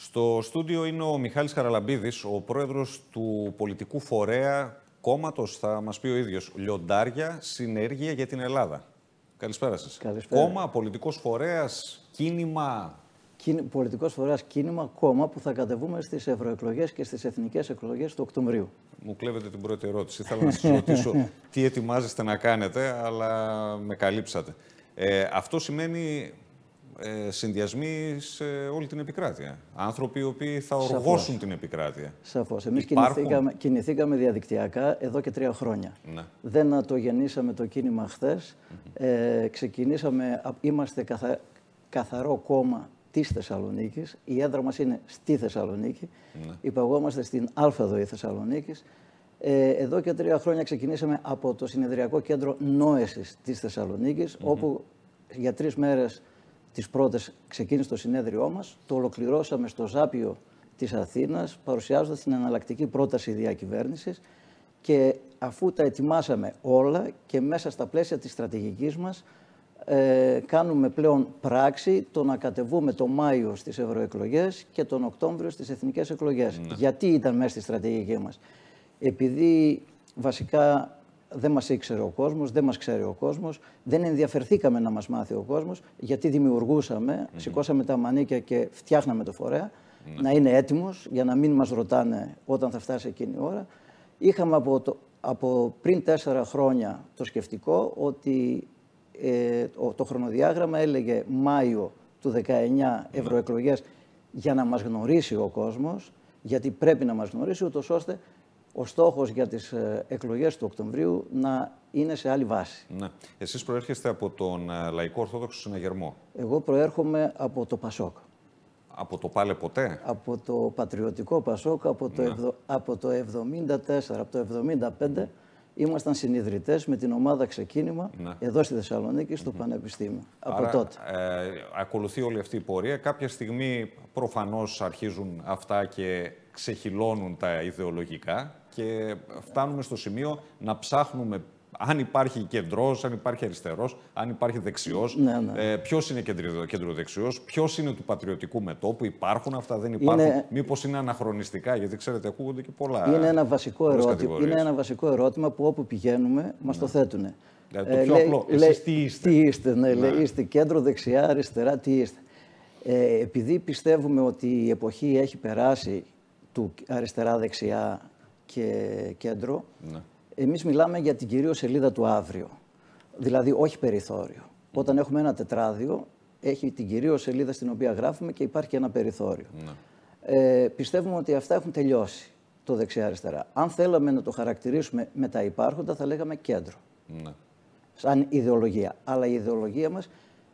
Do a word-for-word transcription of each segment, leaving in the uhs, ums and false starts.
Στο στούντιο είναι ο Μιχάλης Χαραλαμπίδης, ο πρόεδρος του πολιτικού φορέα κόμματος, θα μας πει ο ίδιος, Λιοντάρια Συνέργεια για την Ελλάδα. Καλησπέρα σας. Καλησπέρα. Κόμμα, πολιτικός φορέας, κίνημα. Πολιτικός φορέας, κίνημα, κόμμα που θα κατεβούμε στις ευρωεκλογές και στις εθνικές εκλογές του Οκτωβρίου. Μου κλέβετε την πρώτη ερώτηση. Θέλω να σας ρωτήσω τι ετοιμάζεστε να κάνετε, αλλά με καλύψατε. Ε, αυτό σημαίνει ε, συνδυασμοί σε όλη την επικράτεια. Άνθρωποι οι οποίοι θα οργώσουν Σαφώς. την επικράτεια. Σαφώς. Εμείς Υπάρχουν... κινηθήκαμε, κινηθήκαμε διαδικτυακά εδώ και τρία χρόνια. Ναι. Δεν το γεννήσαμε το κίνημα χθες. Mm-hmm. Ε, ξεκινήσαμε, είμαστε καθα, καθαρό κόμμα της Θεσσαλονίκης. Η έδρα μας είναι στη Θεσσαλονίκη. Ναι. Υπαγόμαστε στην ΑΔΟΗ Θεσσαλονίκης. Ε, εδώ και τρία χρόνια ξεκινήσαμε από το Συνεδριακό Κέντρο Νόεσης της Θεσσαλονίκης, mm-hmm. όπου για τρεις μέρες τις πρώτες ξεκίνησε το συνέδριό μας. Το ολοκληρώσαμε στο Ζάπιο της Αθήνας, παρουσιάζοντας την εναλλακτική πρόταση διακυβέρνησης. Και αφού τα ετοιμάσαμε όλα και μέσα στα πλαίσια της στρατηγικής μας, Ε, κάνουμε πλέον πράξη το να κατεβούμε το Μάιο στις ευρωεκλογές και τον Οκτώβριο στις εθνικές εκλογές. Ναι. Γιατί ήταν μέσα στη στρατηγική μας? Επειδή βασικά δεν μας ήξερε ο κόσμος, δεν μας ξέρει ο κόσμος, δεν ενδιαφερθήκαμε να μας μάθει ο κόσμος, γιατί δημιουργούσαμε, mm-hmm. σηκώσαμε τα μανίκια και φτιάχναμε το φορέα, mm-hmm. να είναι έτοιμος για να μην μας ρωτάνε όταν θα φτάσει εκείνη η ώρα. Είχαμε από, το, από πριν τέσσερα χρόνια το σκεφτικό ότι Ε, το χρονοδιάγραμμα έλεγε Μάιο του δεκαεννιά ευρωεκλογές για να μας γνωρίσει ο κόσμος, γιατί πρέπει να μας γνωρίσει, ούτως ώστε ο στόχος για τις εκλογές του Οκτωβρίου να είναι σε άλλη βάση. Ναι. Εσείς προέρχεστε από τον Λαϊκό Ορθόδοξο Συναγερμό. Εγώ προέρχομαι από το Πασόκ. Από το Πάλε Ποτέ. Από το Πατριωτικό Πασόκ, από το, ναι. ευδο, από το εβδομήντα τέσσερα, από το εβδομήντα πέντε. Ήμασταν συνιδρυτές με την ομάδα Ξεκίνημα, ναι. εδώ στη Θεσσαλονίκη, στο mm-hmm. Πανεπιστήμιο. Άρα, από τότε. Ε, ακολουθεί όλη αυτή η πορεία. Κάποια στιγμή προφανώς αρχίζουν αυτά και ξεχυλώνουν τα ιδεολογικά και φτάνουμε στο σημείο να ψάχνουμε αν υπάρχει κεντρός, αν υπάρχει αριστερός, αν υπάρχει δεξιός. Ναι, ναι. Ε, ποιος είναι κεντροδεξιός, ποιος είναι του πατριωτικού μετώπου, υπάρχουν αυτά, δεν υπάρχουν. Είναι... Μήπως είναι αναχρονιστικά, γιατί ξέρετε, ακούγονται και πολλά. Είναι ένα βασικό, ερώτημα, είναι ένα βασικό ερώτημα που όπου πηγαίνουμε μας ναι. το θέτουνε. Δηλαδή, το πιο ε, απλό, λέει, εσείς τι είστε. Τι είστε, ναι, ναι. Λέει, είστε κέντρο, δεξιά, αριστερά, τι είστε. Ε, επειδή πιστεύουμε ότι η εποχή έχει περάσει του αριστερά-δεξιά και κέντρο, ναι. εμείς μιλάμε για την κυρίως σελίδα του αύριο, δηλαδή όχι περιθώριο. Mm. Όταν έχουμε ένα τετράδιο, έχει την κυρίως σελίδα στην οποία γράφουμε και υπάρχει και ένα περιθώριο. Mm. Ε, πιστεύουμε ότι αυτά έχουν τελειώσει, το δεξιά-αριστερά. Αν θέλαμε να το χαρακτηρίσουμε με τα υπάρχοντα, θα λέγαμε κέντρο, mm. σαν ιδεολογία. Αλλά η ιδεολογία μας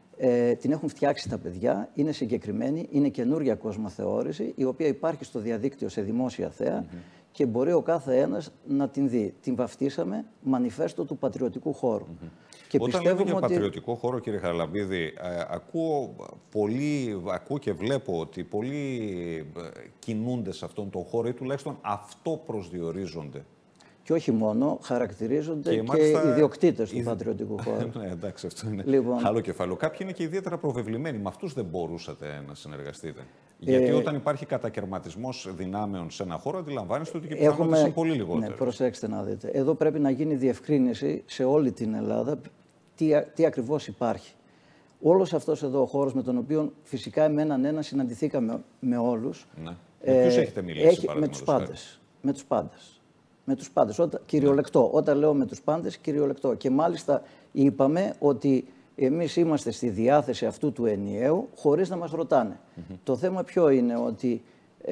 ε, την έχουν φτιάξει τα παιδιά, είναι συγκεκριμένη, είναι καινούργια κοσμοθεώρηση, η οποία υπάρχει στο διαδίκτυο σε δημόσια θέα, mm-hmm. και μπορεί ο κάθε ένας να την δει. Την βαφτίσαμε Μανιφέστο του Πατριωτικού Χώρου. Mm-hmm. Και όταν λέμε για ότι... πατριωτικό χώρο, κύριε Χαραλαμπίδη, ε, ακούω, πολύ, ακούω και βλέπω ότι πολλοί κινούνται σε αυτόν τον χώρο ή τουλάχιστον αυτό προσδιορίζονται. Και όχι μόνο, χαρακτηρίζονται και, και μάλιστα... οι ιδιοκτήτες του πατριωτικού χώρου. Ναι, εντάξει, αυτό είναι λοιπόν... άλλο κεφάλαιο. Κάποιοι είναι και ιδιαίτερα προβεβλημένοι. Με αυτούς δεν μπορούσατε να συνεργαστείτε. Γιατί ε... όταν υπάρχει κατακαιρματισμός δυνάμεων σε ένα χώρο, αντιλαμβάνεστε ότι και οι πιθανότητες Έχουμε... είναι πολύ λιγότερες. Ναι, προσέξτε να δείτε. Εδώ πρέπει να γίνει διευκρίνηση σε όλη την Ελλάδα τι, τι ακριβώς υπάρχει. Όλος αυτός εδώ ο χώρος με τον οποίο φυσικά εμέναν ένα συναντηθήκαμε με όλους. Ναι. Ε... Με ποιους έχετε μιλήσει, έχει... με τους πάντες. Με τους πάντες. Με τους πάντες, όταν, κυριολεκτό. Ναι. Όταν λέω με τους πάντες, κυριολεκτό. Και μάλιστα είπαμε ότι εμείς είμαστε στη διάθεση αυτού του ενιαίου χωρίς να μας ρωτάνε. Mm-hmm. Το θέμα ποιο είναι, ότι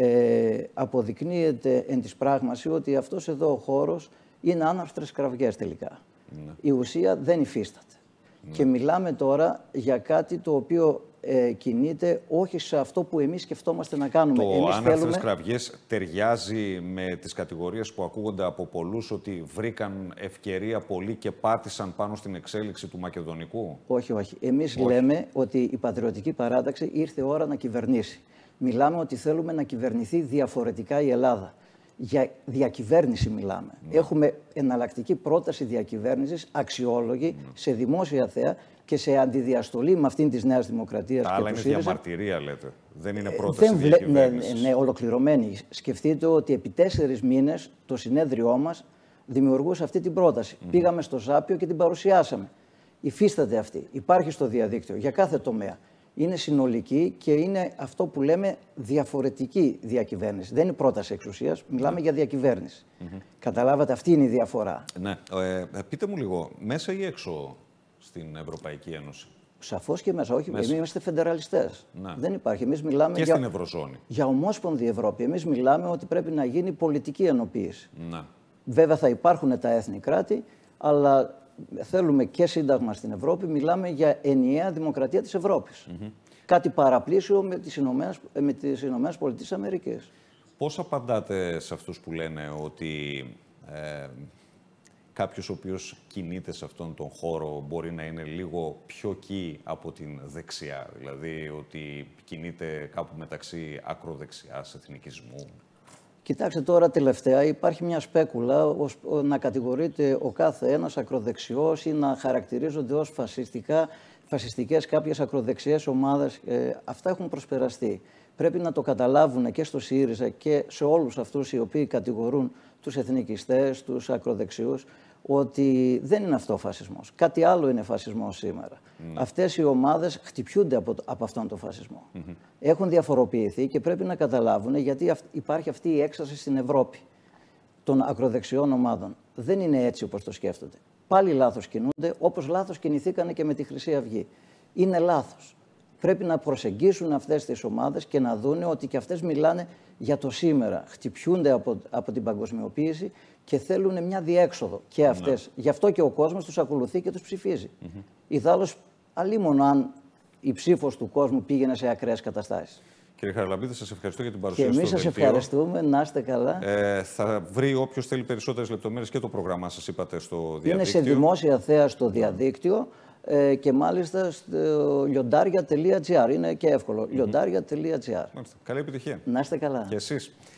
ε, αποδεικνύεται εν της πράγμαση ότι αυτός εδώ ο χώρος είναι άναρθρες κραυγές τελικά. Mm-hmm. Η ουσία δεν υφίσταται. Mm-hmm. Και μιλάμε τώρα για κάτι το οποίο ε, κινείται όχι σε αυτό που εμείς σκεφτόμαστε να κάνουμε. Το εμείς άναρθρες θέλουμε... κραυγές ταιριάζει με τις κατηγορίες που ακούγονται από πολλούς ότι βρήκαν ευκαιρία πολλοί και πάτησαν πάνω στην εξέλιξη του μακεδονικού. Όχι, όχι. Εμείς όχι. λέμε ότι η Πατριωτική Παράταξη ήρθε ώρα να κυβερνήσει. Μιλάμε ότι θέλουμε να κυβερνηθεί διαφορετικά η Ελλάδα. Για διακυβέρνηση μιλάμε. Ναι. Έχουμε εναλλακτική πρόταση διακυβέρνησης, αξιόλογη, ναι. σε δημόσια θέα και σε αντιδιαστολή με αυτήν της Νέας Δημοκρατίας. Τα και άλλα είναι ΣΥΡΙΖΑ. Διαμαρτυρία, λέτε. Δεν είναι πρόταση Δεν διακυβέρνησης. Ναι, ναι, ολοκληρωμένη. Σκεφτείτε ότι επί τέσσερις μήνες το συνέδριό μας δημιουργούσε αυτή την πρόταση. Mm. Πήγαμε στο Ζάπιο και την παρουσιάσαμε. Υφίσταται αυτή. Υπάρχει στο διαδίκτυο για κάθε τομέα. Είναι συνολική και είναι αυτό που λέμε διαφορετική διακυβέρνηση. Δεν είναι πρόταση εξουσίας, μιλάμε mm. για διακυβέρνηση. Mm-hmm. Καταλάβατε, αυτή είναι η διαφορά. Ναι. Ε, πείτε μου λίγο, μέσα ή έξω στην Ευρωπαϊκή Ένωση? Σαφώς και μέσα. Όχι, εμείς είμαστε φεντεραλιστές. Ναι. Δεν υπάρχει. Εμείς μιλάμε και για, στην Ευρωζώνη. Για ομόσπονδη Ευρώπη. Εμείς μιλάμε ότι πρέπει να γίνει πολιτική ενοποίηση. Ναι. Βέβαια θα υπάρχουν τα έθνη κράτη, αλλά θέλουμε και σύνταγμα στην Ευρώπη. Μιλάμε για ενιαία δημοκρατία της Ευρώπης. Mm-hmm. Κάτι παραπλήσιο με τις Ηνωμένες, με τις Ηνωμένες Πολιτείες Αμερικής. Πώς απαντάτε σε αυτούς που λένε ότι ε, κάποιος ο οποίος κινείται σε αυτόν τον χώρο μπορεί να είναι λίγο πιο εκεί από την δεξιά, δηλαδή ότι κινείται κάπου μεταξύ ακροδεξιάς, εθνικισμού? Κοιτάξτε, τώρα τελευταία υπάρχει μια σπέκουλα ως, να κατηγορείται ο κάθε ένας ακροδεξιός ή να χαρακτηρίζονται ως φασιστικά, φασιστικές κάποιες ακροδεξιές ομάδες. Ε, αυτά έχουν προσπεραστεί. Πρέπει να το καταλάβουν και στο ΣΥΡΙΖΑ και σε όλους αυτούς οι οποίοι κατηγορούν τους εθνικιστές, τους ακροδεξιούς, ότι δεν είναι αυτό ο φασισμός. Κάτι άλλο είναι φασισμός σήμερα. Mm. Αυτές οι ομάδες χτυπιούνται από, από αυτόν τον φασισμό. Mm-hmm. Έχουν διαφοροποιηθεί και πρέπει να καταλάβουν γιατί υπάρχει αυτή η έκσταση στην Ευρώπη των ακροδεξιών ομάδων. Δεν είναι έτσι όπως το σκέφτονται. Πάλι λάθος κινούνται, όπως λάθος κινηθήκανε και με τη Χρυσή Αυγή. Είναι λάθος. Πρέπει να προσεγγίσουν αυτές τις ομάδες και να δούνε ότι και αυτές μιλάνε για το σήμερα. Χτυπιούνται από, από την παγκοσμιοποίηση και θέλουν μια διέξοδο και αυτές. Ναι. Γι' αυτό και ο κόσμος τους ακολουθεί και τους ψηφίζει. Mm-hmm. Ιδάλλως, αλίμονο αν η ψήφος του κόσμου πήγαινε σε ακραίες καταστάσεις. Κύριε Χαραλαμπίδη, σας ευχαριστώ για την παρουσία σας. Και εμείς σας ευχαριστούμε. Να είστε καλά. Ε, θα βρει όποιος θέλει περισσότερες λεπτομέρειες και το πρόγραμμά σας, είπατε, στο διαδίκτυο. Είναι σε δημόσια θέα στο διαδίκτυο. Ε, και μάλιστα στο λιοντάρια τελεία τζι άρ. Είναι και εύκολο. λιοντάρια τελεία τζι άρ. Καλή επιτυχία. Να είστε καλά. Και εσείς.